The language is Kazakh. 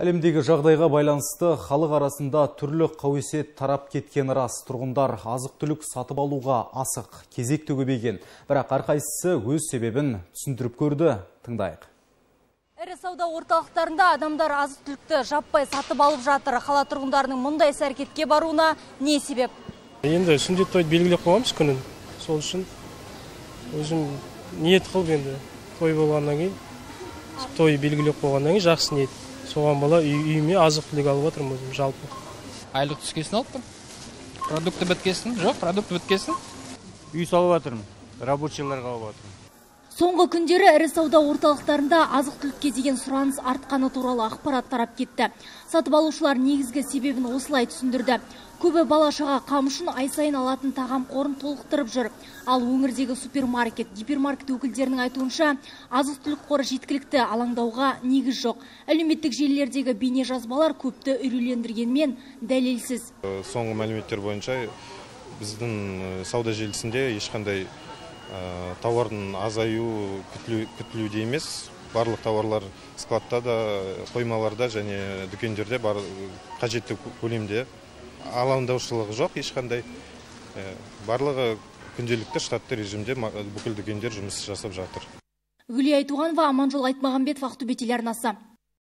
Әлемдегі жағдайға байланысты халық арасында түрлі қауесет тарап кеткен рас. Тұрғындар азық-түлік сатып алуға асық, кезекті көбейген. Бірақ әрқайсысы өз себебін түсіндіріп көрді. Тыңдайық. Ірі сауда орталықтарында адамдар азық-түлікті жаппай сатып алып жатыр. Қала тұрғындарының мұндай әрекетке баруына не себеп? Енді сүндет тойды белгілеп қойғанбыз күнін. Сол үшін өзім ниет қылып енді той болғаннан кейін, той белгілеп қойғаннан кейін жақсы ниет. Соған бала үйіме азық-түлік алып отырмын өзім жалпы. Айлық түскесін алып тұр. Продукты біткесін, жоқ, продукты біткесін. Үй салып отырмын, рабочийларға алып отырмын. Соңғы күндері ірі сауда орталықтарында азық-түлікке деген сұраныс артқаны туралы ақпарат тарап кетті. Сатып алушылар негізгі себебін осылай түсіндірді. Көбі бала-шаға қам үшін ай сайын алатын тағам қорын толықтырып жүр. Ал өңірдегі супермаркет, гипермаркет өкілдерінің айтуынша, азық-түлік қоры жеткілікті, алаңдауға негіз жоқ. Әлеуметтік желілердегі бейне жазбалар көпті үрейлендіргенмен дәлелсіз. Соңғы мәліметтер бойынша біздің сауда желісінде ешқандай тауардың азаю күтілуде емес. Барлық тауарлар складта да, қоймаларда және дүкендерде бар қажетті көлемде. Алаңдаушылығы жоқ ешқандай. Барлығы күнделікті штатты режимде бүкіл дүкендер жұмыс жасап жатыр. Гүлия Айтуғанова, Аманжол Айтмағамбетов, Ақтөбе телеарнасы.